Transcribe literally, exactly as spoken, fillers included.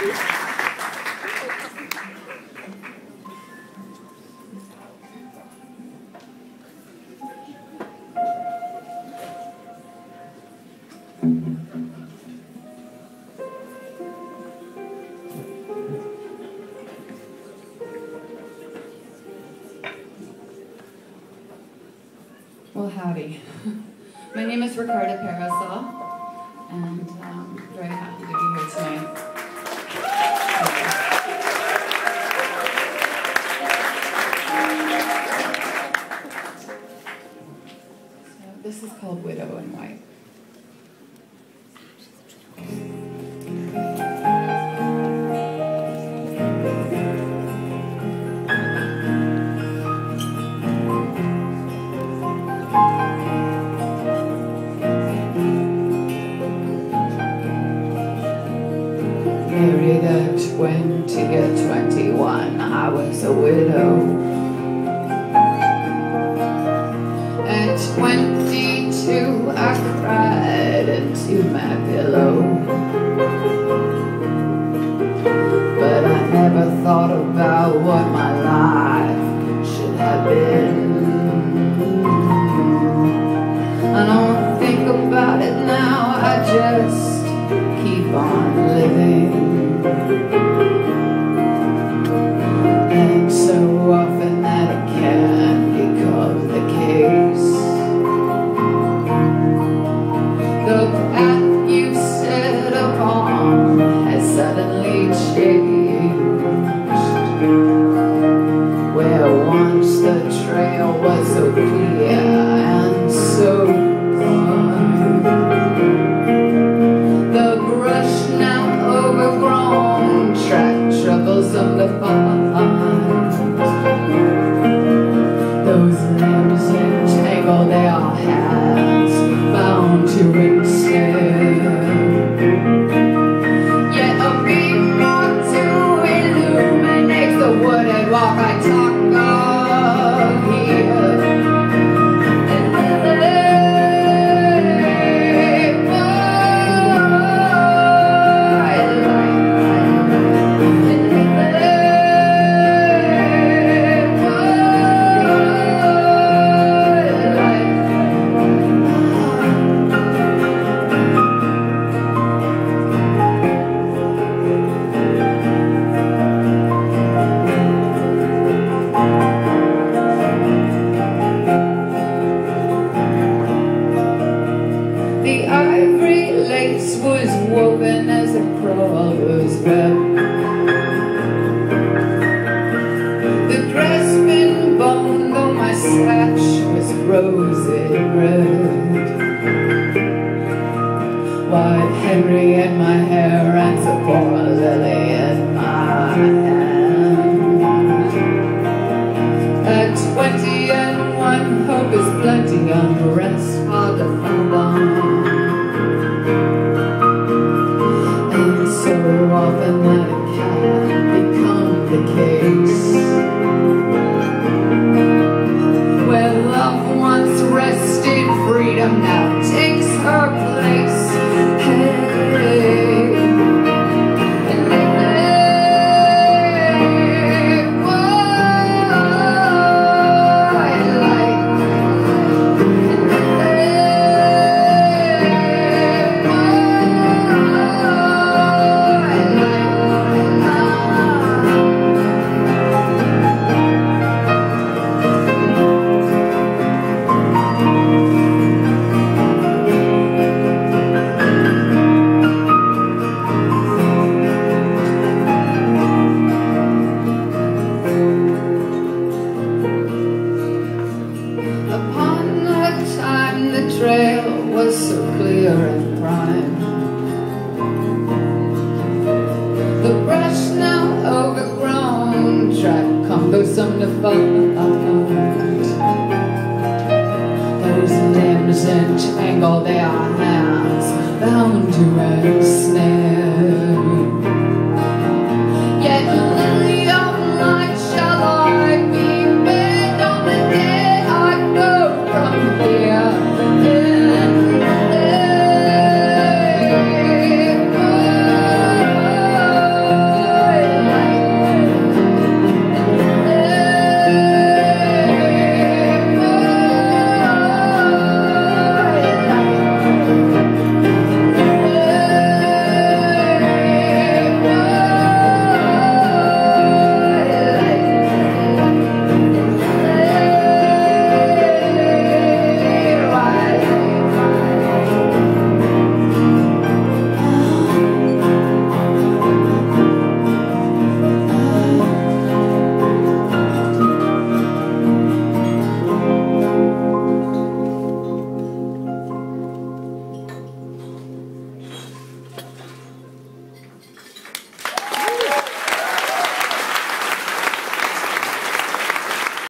Well, howdy. My name is RYKARDA Parasol, and I'm very happy to be here tonight. So this is called Widow in White. Married at twenty or twenty-one, I was a widow. At twenty-two, I cried into my pillow. But I never thought about what my life should have been. I don't think about it now, I just keep on living. And so often that it can become the case. The path you set upon has suddenly changed. Where once the trail was so clear and so broad, the brush now overgrown, track troublesome to find. Those limbs entangle their hands, bound to ensnare. Yet a beam more to illuminate the wooded walk I talk of here. The ivory lace was woven as a crawler's web. The grasping bone, though my sash was rosy red. White Henry in my hair and Sephora lily in my hand. At twenty and one, hope is plenty, unrest hard to find on. And so often that it can become the case, where love once rested, freedom now takes her place. Hey. Was so clear and prime. The brush now overgrown, track cumbersome to find.